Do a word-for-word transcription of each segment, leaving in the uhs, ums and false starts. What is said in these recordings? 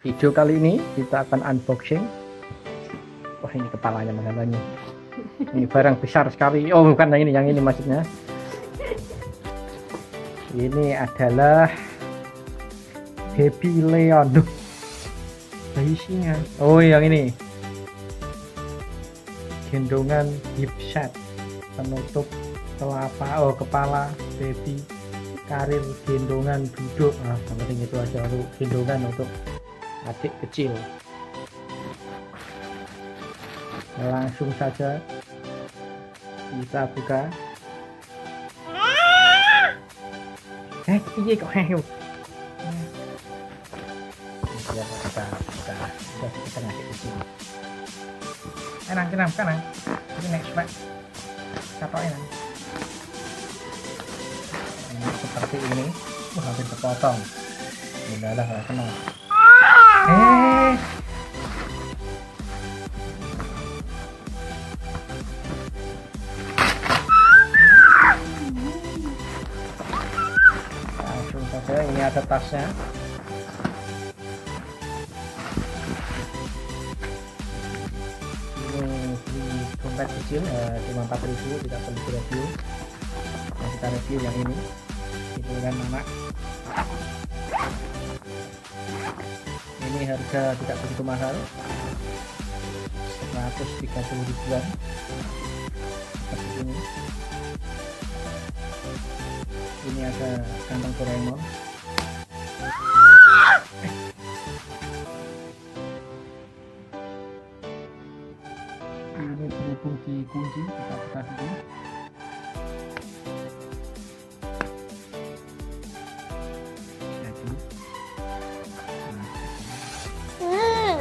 Video kali ini kita akan unboxing. Wah, ini kepalanya mana-mana. Ini barang besar sekali. Oh, bukan yang ini, yang ini maksudnya. Ini adalah Baby Leon. Duh, bayi singa. Oh, yang ini. Gendongan hip set penutup telapak, oh kepala baby, karir gendongan duduk. Nah, yang penting itu aja, lalu gendongan untuk adik kecil. Langsung saja kita buka. Eh, iya kok hehehe. Kita kita kita kita ngasih kecil. Enak, enak, enak. Ini next pak. Satu enak. Ini seperti ini. Wah, hampir kepotong. Udah lah, nggak kena. Eh. Langsung saja, ini ada tasnya. Dompet kecil eh, cuma empat ribu, tidak perlu review. Nah, kita review yang ini, itu kan anak. Ini harga tidak begitu mahal, seratus tiga puluh ribuan seperti ini. Ini ada kantong Doraemon. Ini berhubung di kunci, kita buka dulu. Jadi, nah, hmm.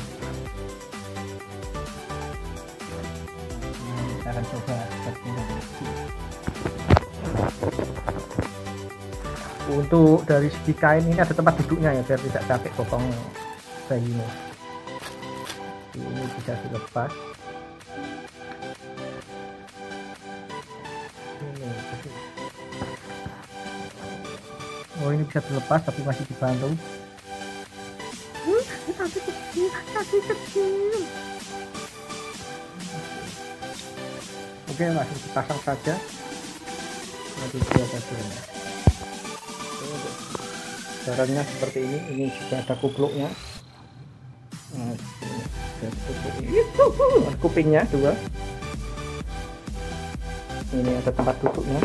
Nah, kita akan coba seperti ini. Untuk dari segi kain ini ada tempat duduknya ya, biar tidak capek bokong bayinya. Ini bisa dilepas. Oh, ini bisa dilepas tapi masih dibantu. Kaki kecil, kaki kecil. Oke, langsung dipasang saja. Nanti dia saja. Caranya seperti ini. Ini juga ada kupluknya. Nah, ada kupluknya. Kupingnya dua. Ini ada tempat duduknya.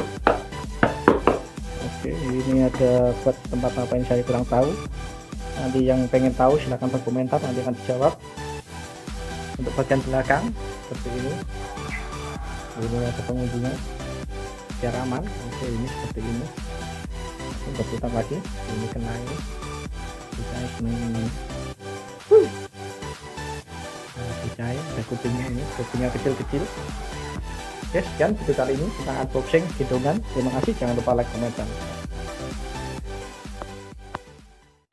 Oke, ini ada buat tempat apa yang saya kurang tahu. Nanti yang pengen tahu silahkan berkomentar, nanti akan dijawab. Untuk bagian belakang seperti ini. Ini ada pengunjungnya biar aman. Oke, ini seperti ini. Untuk putar lagi, ini kena ini. Bisa ini. Nah, bisa ada kupingnya ini, kupingnya kecil-kecil. Oke, sekian video kali ini tentang unboxing gendongan. Terima kasih, jangan lupa like, komen, dan